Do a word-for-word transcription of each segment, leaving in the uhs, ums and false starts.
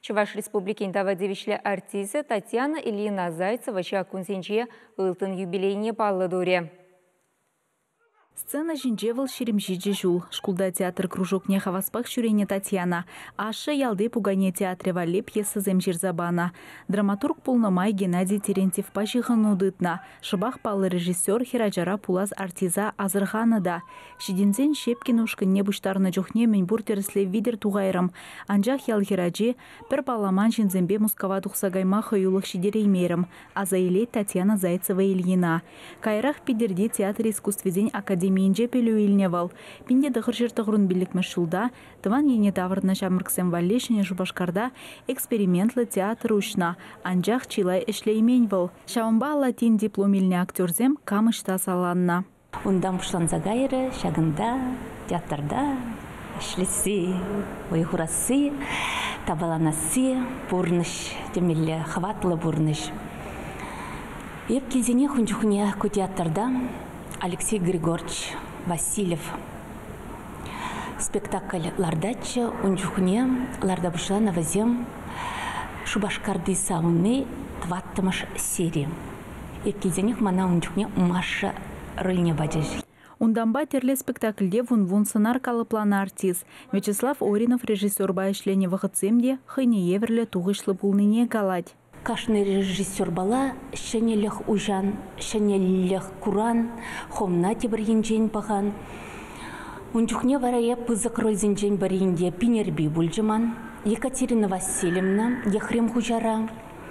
Чуваш Республикин давадевишле артисты Татьяна Ильина Зайцева чакунсенче ылтын юбилейне паллы. Сцена жинжевал шеремжиджи жул. Шкулда театр кружокне хаваспах шурене Татьяна. Аша ялды пугане театре вале пьеса земжирзабана. Драматург полномай Геннадий Терентьев пашихан удытна. Шыбах палы режиссер Хираджара Пулаз артиза Азырхана да. Шидинзен Шепкин ушкын небуштарны жухне менбур тересле видер тугайрам. Анжах ял Хираджи пер паламан жинзембе мускава тухсагайма хаюлых шидереймерам. Азаиле Татьяна Зайцева Ильина. Кайрах пидерди театр искусствезень академии Минже пелю илневал. Пинде дăхăр çыртăхрун билікмеш шулда, тыван ене таврна çамрксем валлешіне Шупашкарда экспериментлы театр ушна, анчах чилай эшлейменвал. Шаумба латин диплом илне актерзем камышта саланна. Ундан пушланса гайры, шагында, театрда, эшлеси, ойхурасы, табаланасы, бурныш, демелле хватлы бурныш. Еп кезене хунчухне ку театрда Алексей Григорьевич Васильев. Спектакль лардача, унчухне, ларда бушлана вазем Шубашкарды сауны тваттымаш серии. Еккизенех мана унчухне Маша рыльне бадяж. Унданба терле спектакльде вун-вун сценар калыпланы артист. Вячеслав Оринов режиссер байышлене вахытсемде хыне еверле туғышлы булныне калать. Кашный режиссер бала, шенелех ужан, шенелех куран, хомна тебір енжен паған. Унчухне варая пызык рользенжен баринде Пинерби Бульджиман, Екатерина Васильевна, Ехрем Хужара,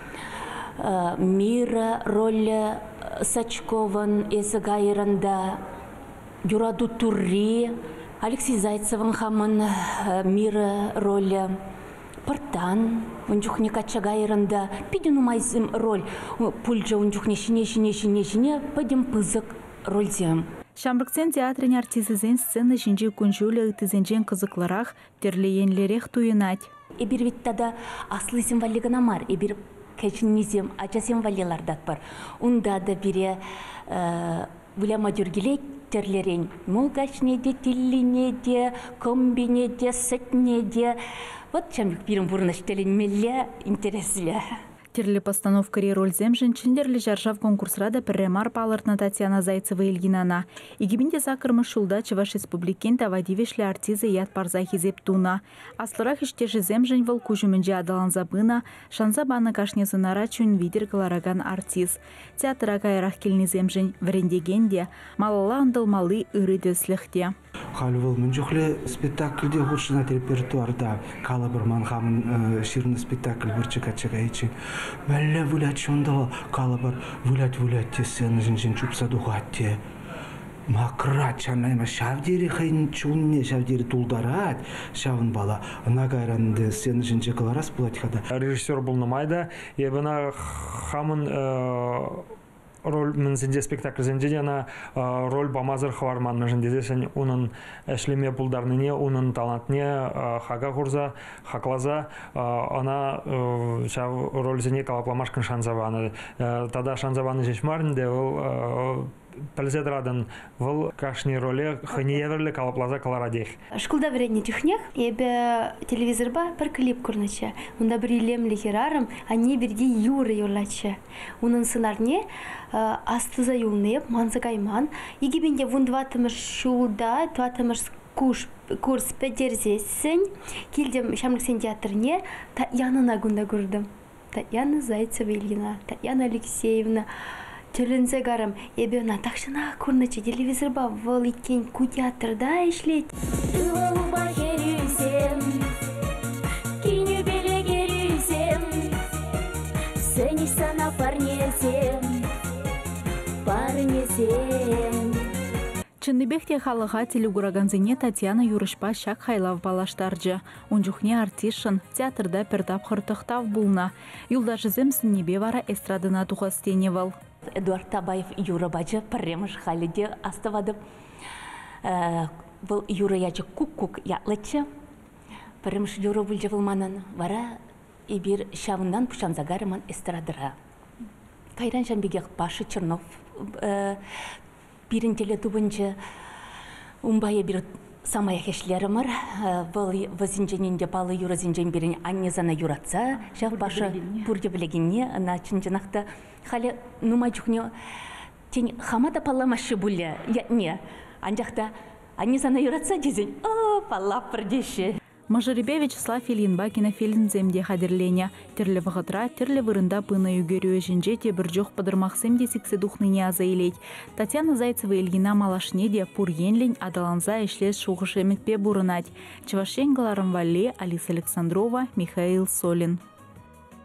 Мира роля Сачкован, Эзагайранда, Юраду Турри, Алексей Зайцеван хаман, Мира роля Партан, унчухне качагайранда, пиден умайзым роль, пульджа унчухне шине-шине-шине-шине, пойдем пызык рользем. Шамрыксен театрын артизызен сцена жинжи күнжулі ытызенжен кызыкларах терлеенлерех туйынать. Эбир виттада аслы символигана мар, эбир кәчіннезем, ача символилардат бар. Унда да бире вуляма дюргелей терлерен. Молгачне де, тиллине де, комбине де, сетне де. Вот чем бирим бурнаш теленмелле интересле. Терлі постановкари рользем женчіндерлі жаржав конкурсрада пірремар палыртна Татьяна Зайцева Ильинана. Игибінде закырмыш шулда Чуваш Республикен тавадивешлі артизы ят парза хизеп туна. Аслырах іштеші земжен выл кужумінже адалан забына, шанза баны кашнезынара чүн видер калараган артиз. Театра кайрах келні земжен врендегенде, малала андылмалы ыры дөсліхте. Халвыл мүнжіқлі спектакльде ғұршына репертуарда калы бір манхамын ширны спектакль бірчі-качыға ечен. Бәлі вулять шондава калы бір вулять-вулять тесен жын-жын чупса дұғатте. Макрат чанайма шавдері хайын чуынне шавдері тулдарат шавын бала. Ына кайранды сен жын-жын кыларас бұлатикада. Режиссер болнамайды. Ебіна хамын роль мензенде спектакль зенде ана роль бамазыр хварман жендеде сен унын эшлеме пулдарныне унын талантне хага хурза хаклаза она шав роль зене калапламашкын шанзаваны тада шанзаваны жешмарнде ол пәлзедрадан вол кашни роли ханьеверле калаплаза каларадех. Школда вредне технех, ебе телевизорба бір клип көрнече. Унда бір илемлі херарым, ане бірге юры юрлаче. Унын сынарне астыза юлнеп, манзагайман. Егебенде вун дватымыр шулда, дватымыр курс пәдерзесін. Келдем Шамрыксен театрне, Татьяна гунда көрдім. Татьяна Зайцева Ильина, Татьяна Алексеевна. Төлінзе гарым, ебе она тақшына көрнече телевизорба вол иккен ку театрда ишлет. Тылауыма керюзем, киню беле керюзем, сені сана парнезем, парнезем. Чындыбекте халыға телегураганзыне Татьяна Юрышпа шак хайлав балаштаржы. Унжухне артишын театрда пердап хыртықтав булна. Юлдашызым сыннебе вара эстрадына тухастеневал. Эдуард Табаев Юра бачы пірремыш халиде аставады. Бұл Юра ячы кук-кук ятлычы. Пірремыш Юра бүлжі вылманын. Вара ебір шавындан пұшанзагарыман эстрадыра. Кайран жамбегеқ башы Чернов. Бірін теле тубынчы. Умбайы бір самая хешлерімір, бұл вазинженінде балы юра зинжен берін аннезана юратса, жав башы бұрде білегенне, ана чынжынақты халі нума жүхне тен хамада палламашы бұлі, не, анжақта аннезана юратса дезін, о, паллап бірдеші. Мажарибе Вячеслав Ильинба кинофильмземде хадерлене. Терлі вғытра, терлі вырында пына югерю жінже те бір жоқ падырмақ семде сіксі духныне азайлейд. Татьяна Зайцева Ильина малашне де пур енлень адаланза ишлес шуғыш емітпе бұрынать. Чывашен Галарым Вале, Алиса Александрова, Михаил Солин.